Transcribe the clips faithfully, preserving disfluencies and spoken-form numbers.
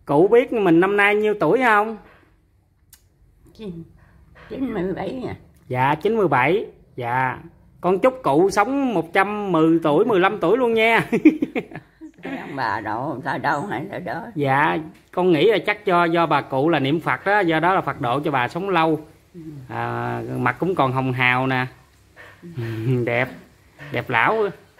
Cụ biết mình năm nay nhiêu tuổi không? chín mươi bảy nha. Dạ chín mươi bảy. Dạ. Con chúc cụ sống một trăm mười tuổi, mười lăm tuổi luôn nha. Ông bà độ ta đâu hay ta đó. Dạ, con nghĩ là chắc do do bà cụ là niệm Phật đó, do đó là Phật độ cho bà sống lâu. À, mặt cũng còn hồng hào nè. Đẹp, đẹp lão.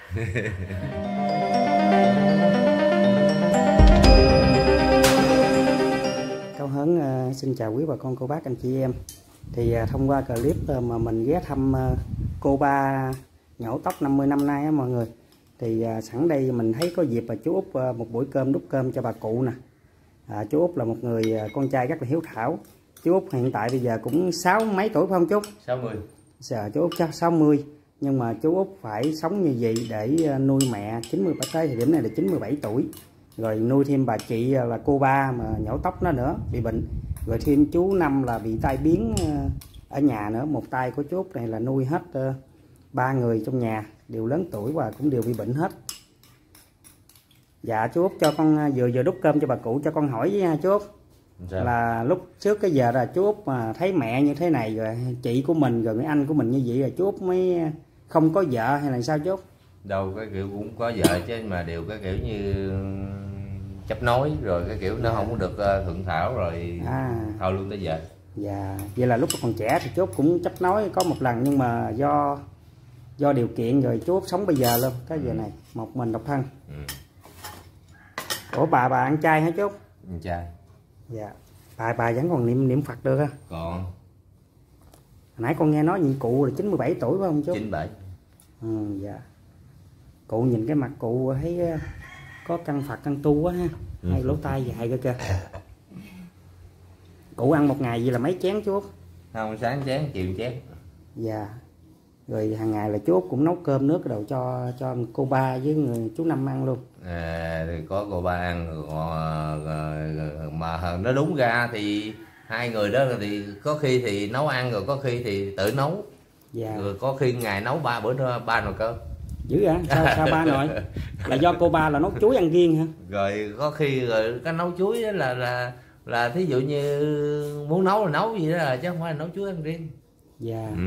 Cao Hớn uh, xin chào quý bà con cô bác anh chị em. Thì uh, thông qua clip uh, mà mình ghé thăm uh, cô ba nhổ tóc năm mươi năm nay á mọi người. Thì uh, sẵn đây mình thấy có dịp là chú Út uh, một buổi cơm đút cơm cho bà cụ nè. À, chú Út là một người uh, con trai rất là hiếu thảo. Chú Út hiện tại bây giờ cũng sáu mấy tuổi phải không chú? sáu mươi. Giờ chú Út chắc sáu mươi. Nhưng mà chú Út phải sống như vậy để nuôi mẹ chín mươi bảy, tới thời điểm này là chín mươi bảy tuổi. Rồi nuôi thêm bà chị là cô ba mà nhổ tóc nó nữa, bị bệnh. Rồi thêm chú Năm là bị tai biến ở nhà nữa. Một tay của chú Út này là nuôi hết ba người trong nhà, đều lớn tuổi và cũng đều bị bệnh hết. Dạ chú Út cho con vừa vừa đút cơm cho bà cụ, cho con hỏi với nha chú Út. Dạ. Là lúc trước cái giờ là chú Út mà thấy mẹ như thế này rồi chị của mình rồi người anh của mình như vậy rồi chú Út mới không có vợ hay là sao chú Út? Đâu cái kiểu cũng có vợ chứ mà đều cái kiểu như chấp nối rồi cái kiểu nó không có được thuận thảo rồi à. Thôi luôn tới giờ. Dạ, vậy là lúc còn trẻ thì chú Út cũng chấp nối có một lần nhưng mà do do điều kiện rồi chú Út sống bây giờ luôn cái giờ này một mình độc thân. Ừ. Ủa bà bà ăn chay hả chú Út? Ăn chay. Dạ. Bà bà vẫn còn niệm niệm Phật được á? Còn. Hồi nãy con nghe nói nhìn cụ là chín mươi bảy tuổi phải không chú? chín mươi bảy. Ừ, dạ. Cụ nhìn cái mặt cụ thấy có căn Phật căn tu quá ha. Ừ. Hay lỗ tai dài cơ kìa. Cụ ăn một ngày gì là mấy chén chú Út? Không, sáng chén, chiều chén. Dạ. Rồi hàng ngày là chú Út cũng nấu cơm nước đầu cho cho cô ba với người chú Năm ăn luôn. À, thì có cô ba ăn mà nó đúng ra thì hai người đó thì có khi thì nấu ăn rồi có khi thì tự nấu. Dạ. Rồi có khi ngày nấu ba bữa ba nồi cơm. Dữ hả? Sao sao ba nồi? Là do cô ba là nấu chuối ăn riêng hả? Rồi có khi rồi cái nấu chuối đó là là là thí dụ như muốn nấu là nấu gì đó là chứ không phải là nấu chuối ăn riêng. Dạ. Ừ.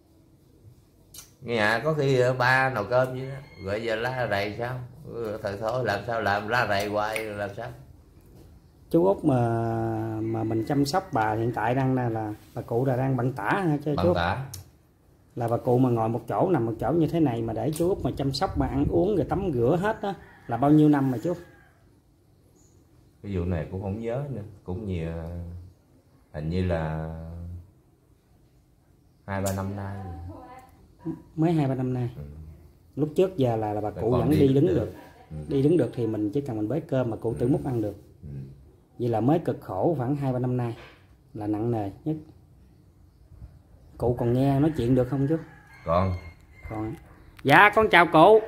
Nhà có khi ba nồi cơm vậy đó. Rồi giờ lá rầy sao? Thời thôi làm sao làm lá rầy hoài làm sao? Chú Út mà mà mình chăm sóc bà hiện tại đang là, là bà cụ là đang bận tả hả chứ? Bận tả. Là bà cụ mà ngồi một chỗ nằm một chỗ như thế này mà để chú Út mà chăm sóc mà ăn uống rồi tắm rửa hết á là bao nhiêu năm mà chú? Cái vụ này cũng không nhớ nữa, cũng nhiều, hình như là hai ba năm nay. Mới hai ba năm nay. Ừ. Lúc trước giờ là là bà cụ vẫn đi, đi đứng được, được. Ừ. Đi đứng được thì mình chỉ cần mình bới cơm mà cụ tự múc ăn được. Ừ. Vậy là mới cực khổ khoảng hai ba năm nay là nặng nề nhất. Cụ còn nghe nói chuyện được không chú? Còn. Còn. Dạ con chào cụ.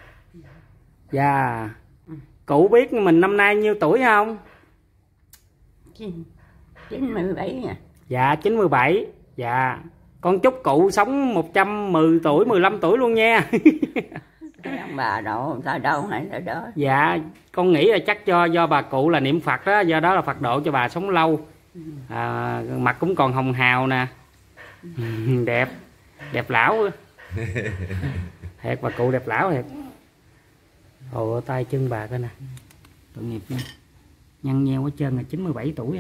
Dạ. Cụ biết mình năm nay nhiêu tuổi không? chín mươi bảy nha. Dạ chín mươi bảy. Dạ. Con chúc cụ sống một trăm mười tuổi, mười lăm tuổi luôn nha. Ông bà độ ta đâu hay ta đó. Dạ, con nghĩ là chắc do do bà cụ là niệm Phật đó, do đó là Phật độ cho bà sống lâu. À, mặt cũng còn hồng hào nè. Đẹp, đẹp lão. Thiệt bà cụ đẹp lão thiệt. Ồ tay chân bà coi nè. Tội nghiệp nha. Nhăn nheo hết trơn là chín mươi bảy tuổi à.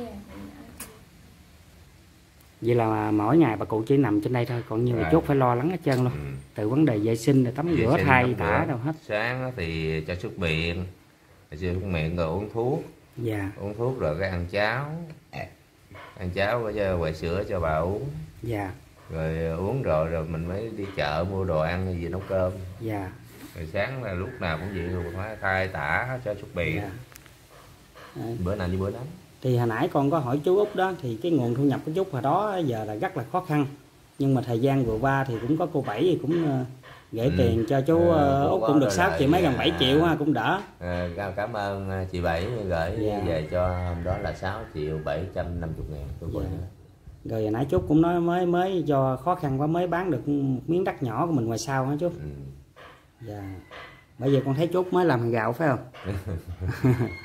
Vậy là mỗi ngày bà cụ chỉ nằm trên đây thôi, còn nhiều là chốt phải lo lắng hết trơn luôn. Ừ. Từ vấn đề vệ sinh, rồi tắm rửa, thay tả đâu hết. Sáng thì cho súc miệng, cho súc miệng rồi uống thuốc. Dạ. Uống thuốc rồi cái ăn cháo. Ăn cháo với quậy sữa cho bà uống. Dạ. Rồi uống rồi rồi mình mới đi chợ mua đồ ăn hay gì nấu cơm. Dạ. Rồi sáng là lúc nào cũng vậy, rồi phải thay tả cho súc miệng. Dạ. Bữa nào như bữa đó. Thì hồi nãy con có hỏi chú Út đó, thì cái nguồn thu nhập của chú hồi đó giờ là rất là khó khăn. Nhưng mà thời gian vừa qua thì cũng có cô Bảy thì cũng uh, gửi ừ. tiền cho chú à, Út cũng được sáu triệu mấy gần bảy triệu ha, cũng đỡ. À, cảm ơn chị Bảy gửi dạ. Về cho hôm đó là sáu triệu bảy trăm năm mươi ngàn. Tôi dạ. Rồi hồi nãy chú cũng nói mới mới do khó khăn quá mới bán được một miếng đất nhỏ của mình ngoài sau hả chú? Ừ. Dạ. Bây giờ con thấy chú mới làm hàng gạo phải không?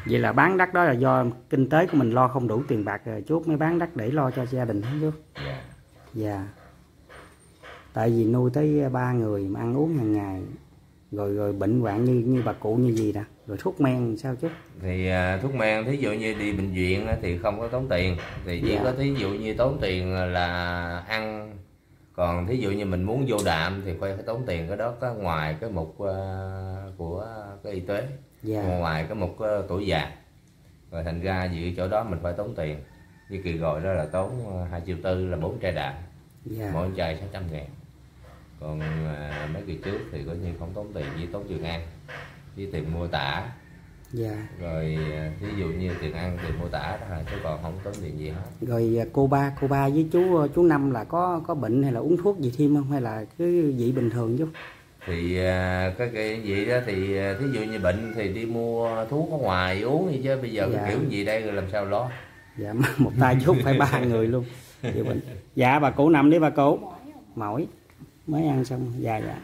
Vậy là bán đất đó là do kinh tế của mình lo không đủ tiền bạc rồi chú mới bán đất để lo cho gia đình hả chú? Dạ. Dạ. Tại vì nuôi tới ba người mà ăn uống hàng ngày, rồi rồi bệnh hoạn như như bà cụ như gì nè, rồi thuốc men sao chú? Thì uh, thuốc men thí dụ như đi bệnh viện thì không có tốn tiền, thì chỉ dạ. có thí dụ như tốn tiền là ăn, còn thí dụ như mình muốn vô đạm thì phải tốn tiền, cái đó có ngoài cái mục uh, của cái y tế, dạ. ngoài cái mục uh, tuổi già, rồi thành ra vì chỗ đó mình phải tốn tiền. Như kỳ gọi đó là tốn hai triệu tư là bốn chai đạm, dạ. mỗi chai sáu trăm ngàn. Còn uh, mấy kỳ trước thì coi như không tốn tiền, chỉ tốn tiền ăn với tiền mua tả, dạ. rồi ví dụ như tiền ăn tiền mua tả đó, chứ còn không tốn tiền gì hết. Rồi cô ba cô ba với chú chú Năm là có có bệnh hay là uống thuốc gì thêm không, hay là cứ vị bình thường chú? Thì cái cái gì đó thì thí dụ như bệnh thì đi mua thuốc ở ngoài uống đi, chứ bây giờ dạ. cái kiểu gì đây rồi làm sao lo. Dạ, một tay chút phải ba người luôn. Bệnh. Dạ bà cụ nằm đi bà cụ. Mỏi mới ăn xong. Dạ dạ.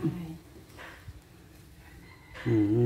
Ừ.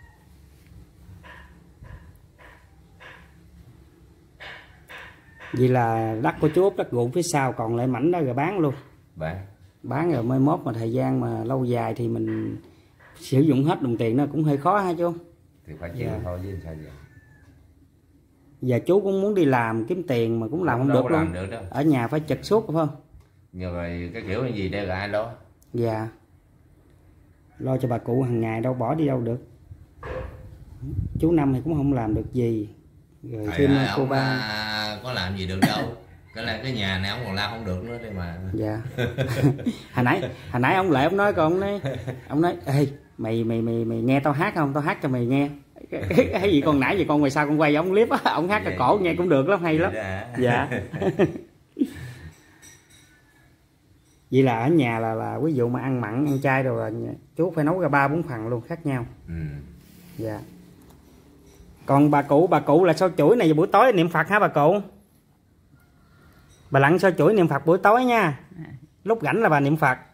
Vậy là đất của chú Út, đất ruộng phía sau còn lại mảnh đó rồi bán luôn. Bán. Bán rồi mai mốt mà thời gian mà lâu dài thì mình sử dụng hết đồng tiền nó cũng hơi khó ha chú? Thì phải chịu dạ. thôi chứ sao vậy. Giờ chú cũng muốn đi làm kiếm tiền mà cũng làm không, không được luôn. Được ở nhà phải trực suốt phải không? Nhưng rồi cái kiểu gì đây là ai lo? Dạ. Lo cho bà cụ hàng ngày đâu bỏ đi đâu được. Chú Năm thì cũng không làm được gì. Rồi thêm cô ba có làm gì được đâu. Cái là cái nhà này ông còn lao không được nữa đây mà. Dạ. hồi nãy hồi nãy ông Lệ ông nói con ông nói ông nói ê mày mày mày mày nghe tao hát không, tao hát cho mày nghe. Cái gì con nãy giờ con ngoài sau con quay ông clip á, ông hát cái cổ nghe cũng được lắm, hay lắm. Dạ. Vậy là ở nhà là là ví dụ mà ăn mặn ăn chay rồi là chú phải nấu ra ba bốn phần luôn khác nhau. Ừ. Dạ. Còn bà cụ bà cụ là sao chuỗi này buổi tối niệm Phật hả bà cụ? Bà lặn sao chuỗi niệm Phật buổi tối nha. Lúc rảnh là bà niệm Phật.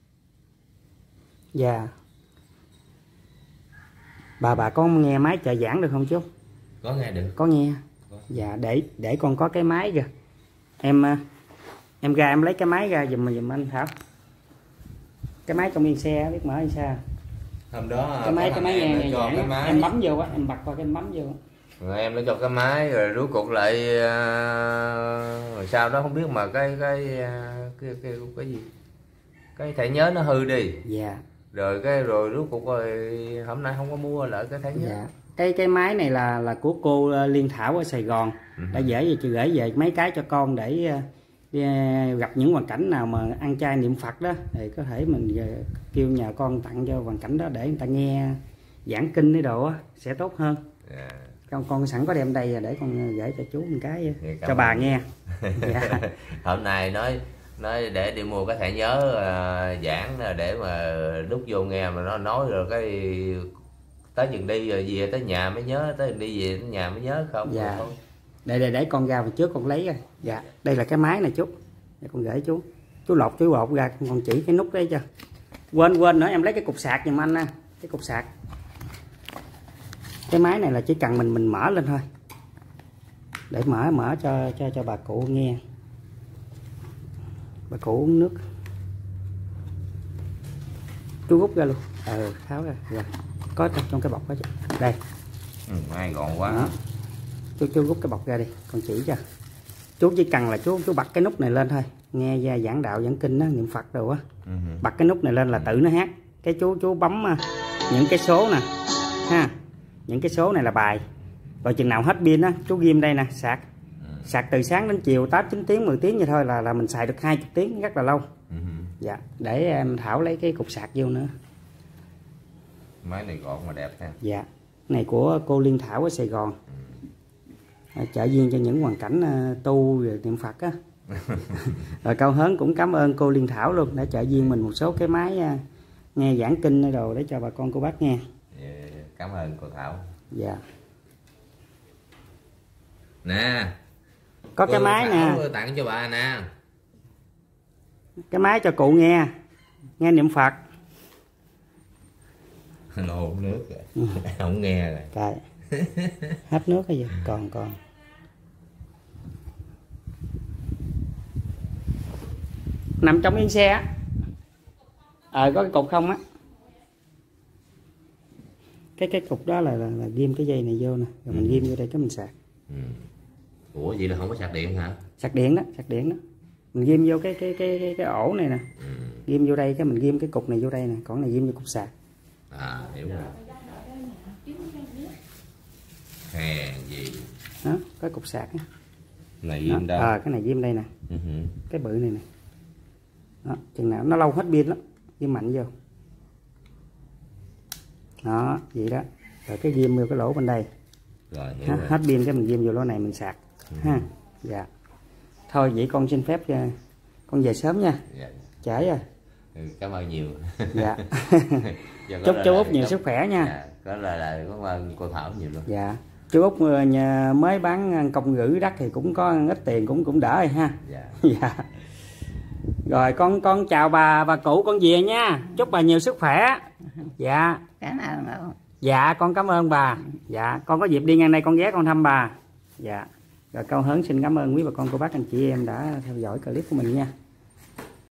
Dạ. Bà bà có nghe máy trợ giảng được không chú? Có nghe được. Có nghe. Có. Dạ để để con có cái máy kìa. Em em ra em lấy cái máy ra giùm giùm anh Thảo. Cái máy trong yên xe biết mở hay sao? Hôm đó cái máy cái máy nghe, nghe giảng cái máy. Em bấm vô á, em bật qua cái em bấm vô. Rồi em nó cho cái máy rồi rút cuộc lại rồi sau đó không biết mà cái cái cái cái, cái, cái gì cái thẻ nhớ nó hư đi. Dạ. Rồi cái rồi rút cuộc rồi hôm nay không có mua lại cái thẻ nhớ. Dạ. Cái cái máy này là là của cô Liên Thảo ở Sài Gòn. Ừ. Đã dễ về chị gửi về mấy cái cho con để đi, gặp những hoàn cảnh nào mà ăn chay niệm Phật đó thì có thể mình kêu nhà con tặng cho hoàn cảnh đó để người ta nghe giảng kinh cái đồ á sẽ tốt hơn. Yeah. Con con sẵn có đem đây để con gửi cho chú một cái cho bà nghe. Dạ. Hôm nay nói nói để đi mua cái thẻ nhớ uh, giảng để mà đút vô nghe mà nó nói rồi cái tới chừng đi rồi về tới nhà mới nhớ, tới chừng đi về tới nhà mới nhớ không. Dạ. Không. Để để để con ra mà trước con lấy rồi. Dạ, đây là cái máy này chú. Để con gửi chú. Chú lột chú lột ra con chỉ cái nút đấy cho. Quên quên nữa em lấy cái cục sạc giùm anh á, cái cục sạc. Cái máy này là chỉ cần mình mình mở lên thôi. Để mở mở cho cho cho bà cụ nghe. Bà cụ uống nước. Chú rút ra luôn. Ờ tháo ra. Rồi. Có trong, trong cái bọc đó. Đây. Ừ, ai gọn quá. Đó. Chú chú rút cái bọc ra đi, con chỉ cho. Chú chỉ cần là chú chú bật cái nút này lên thôi. Nghe ra giảng đạo giảng kinh đó, niệm Phật đồ á. Ừ. Bật cái nút này lên là tự nó hát. Cái chú chú bấm những cái số nè. Ha. Những cái số này là bài. Rồi chừng nào hết pin á, chú ghim đây nè, sạc. Ừ. Sạc từ sáng đến chiều tám chín tiếng, mười tiếng vậy thôi là là mình xài được hai mươi tiếng rất là lâu. Ừ. Dạ, để em Thảo lấy cái cục sạc vô nữa. Máy này gọn mà đẹp ha. Dạ. Này của cô Liên Thảo ở Sài Gòn. Ừ. Trợ duyên cho những hoàn cảnh uh, tu rồi niệm Phật á. Rồi Cao Hớn cũng cảm ơn cô Liên Thảo luôn đã trợ duyên mình một số cái máy uh, nghe giảng kinh đồ để cho bà con cô bác nghe. Yeah, cảm ơn cô Thảo. Dạ. Nè. Có cái máy nè. Tặng cho bà nè. Cái máy cho cụ nghe. Nghe niệm Phật. Nô nước rồi. Không nghe rồi. Trời. Hết nước hay gì? Còn còn. Nằm trong yên xe á. Ờ có cái cục không á. Cái cái cục đó là là, là ghim cái dây này vô nè, rồi mình ghim vô đây cái mình sạc. Ừ. Ủa vậy là không có sạc điện hả? Sạc điện đó, sạc điện đó. Mình ghim vô cái cái cái cái, cái ổ này nè. Ừ. Ghim vô đây cái mình ghim cái cục này vô đây nè, còn này ghim vô cục sạc. À hiểu rồi. Hèn gì. Đó, cái cục sạc á. Này ghim đâu? À, cái này ghim đây nè. Uh -huh. Cái bự này nè. Đó, chừng nào nó lâu hết pin lắm, ghim mạnh vô. Đó, vậy đó. Rồi cái ghim vô cái lỗ bên đây. Rồi, ha, hết pin cái mình ghim vô lỗ này mình sạc. Uh -huh. Ha. Dạ. Thôi vậy con xin phép con về sớm nha. Dạ. Trễ rồi. Ừ, cảm ơn nhiều. Dạ. Chúc chú Út nhiều sức khỏe nha. Dạ, có là là cảm ơn cô Thảo nhiều luôn. Dạ. Chú Út nhà mới bán công gửi đất thì cũng có ít tiền cũng cũng đỡ rồi ha. Dạ. Dạ. Rồi con con chào bà bà cụ con về nha. Chúc bà nhiều sức khỏe. Dạ. Cảm ơn ông. Dạ con cảm ơn bà. Dạ con có dịp đi ngang đây con ghé con thăm bà. Dạ. Rồi Cao Hớn xin cảm ơn quý bà con cô bác anh chị em đã theo dõi clip của mình nha.